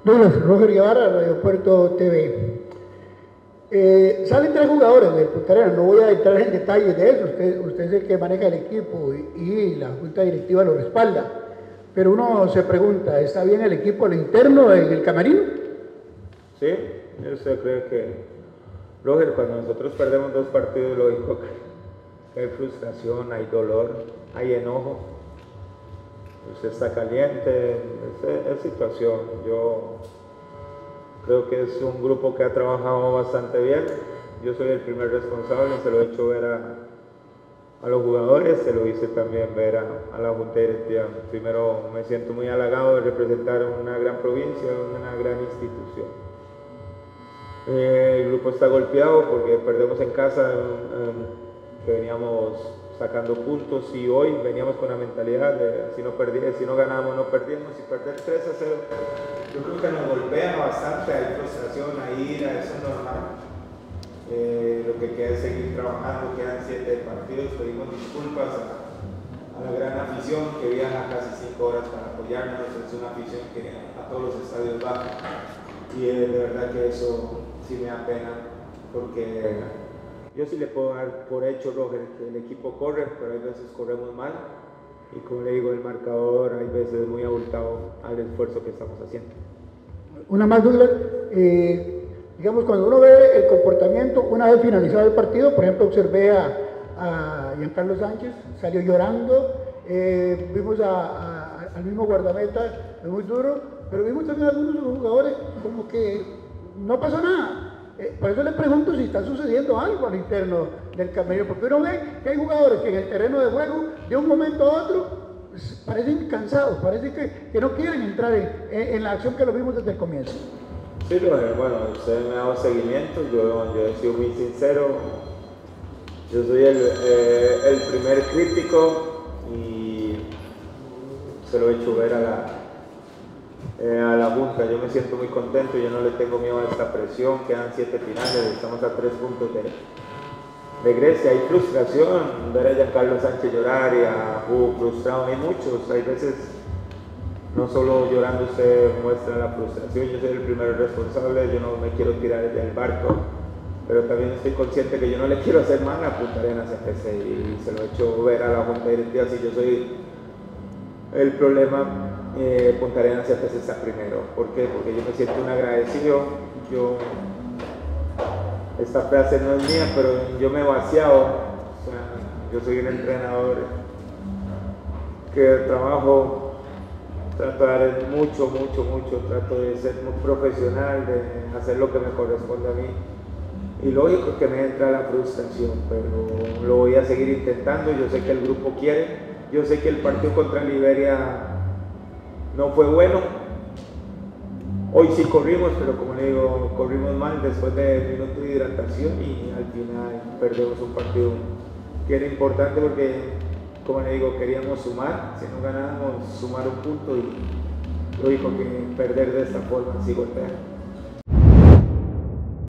Douglas, Roger Guevara, Radio Puerto TV. Salen tres jugadores de Punta Arenas, no voy a entrar en detalles de eso, usted es el que maneja el equipo y la junta directiva lo respalda, pero uno se pregunta, ¿está bien el equipo al interno en el camerino? Sí, yo creo que, Roger, cuando nosotros perdemos 2 partidos, lógico que hay frustración, hay dolor, hay enojo, usted está caliente, es situación. Yo creo que es un grupo que ha trabajado bastante bien. Yo soy el primer responsable, se lo he hecho ver a los jugadores, se lo hice también ver a la junta directiva. Primero, me siento muy halagado de representar una gran provincia, una gran institución. El grupo está golpeado porque perdemos en casa, que veníamos sacando puntos, y hoy veníamos con la mentalidad de si no ganábamos, no perdíamos, y perder 3-0, yo creo que nos golpea bastante, hay frustración, hay ira, eso es normal. Lo que queda es seguir trabajando, quedan 7 partidos, pedimos disculpas a la gran afición que viaja casi 5 horas para apoyarnos, es una afición que a todos los estadios va, y de verdad que eso sí me da pena, porque yo sí le puedo dar por hecho, Roger, que el equipo corre, pero hay veces corremos mal, y como le digo, el marcador hay veces muy abultado al esfuerzo que estamos haciendo. Una más, Douglas, digamos, cuando uno ve el comportamiento, una vez finalizado el partido, por ejemplo, observé a Giancarlo Sánchez, salió llorando, vimos al mismo guardameta, muy duro, pero vimos también a algunos de los jugadores como que no pasó nada. Por eso le pregunto si está sucediendo algo al interno del camerino, porque uno ve que hay jugadores que en el terreno de juego, de un momento a otro, pues, parecen cansados, parece que no quieren entrar en la acción que lo vimos desde el comienzo. Sí, Roger, bueno, usted me ha dado seguimiento, yo he sido muy sincero, yo soy el primer crítico y se lo he hecho ver a la junta. Yo me siento muy contento, yo no le tengo miedo a esta presión, quedan 7 finales, estamos a 3 puntos de Grecia. Hay frustración, ver a Giancarlo Sánchez llorar y a Hugo frustrado, hay muchos, hay veces no solo llorando usted muestra la frustración. Yo soy el primer responsable, yo no me quiero tirar del barco, pero también estoy consciente que yo no le quiero hacer mal a Punta Arenas FC, y se lo he hecho ver a la junta directiva. Si yo soy el problema, Punta Arenas FC está primero. ¿Por qué? Porque yo me siento un agradecido. Esta frase no es mía, pero yo me he vaciado. O sea, yo soy un entrenador que trabajo, trato de dar mucho, trato de ser muy profesional, de hacer lo que me corresponde a mí. Y lógico que me entra la frustración, pero lo voy a seguir intentando. Yo sé que el grupo quiere, yo sé que el partido contra Liberia no fue bueno. Hoy sí corrimos, pero como le digo, corrimos mal después de minutos de hidratación y al final perdemos un partido que era importante porque, como le digo, queríamos sumar. Si no ganábamos, sumar un punto, y lógico que perder de esta forma sí golpea.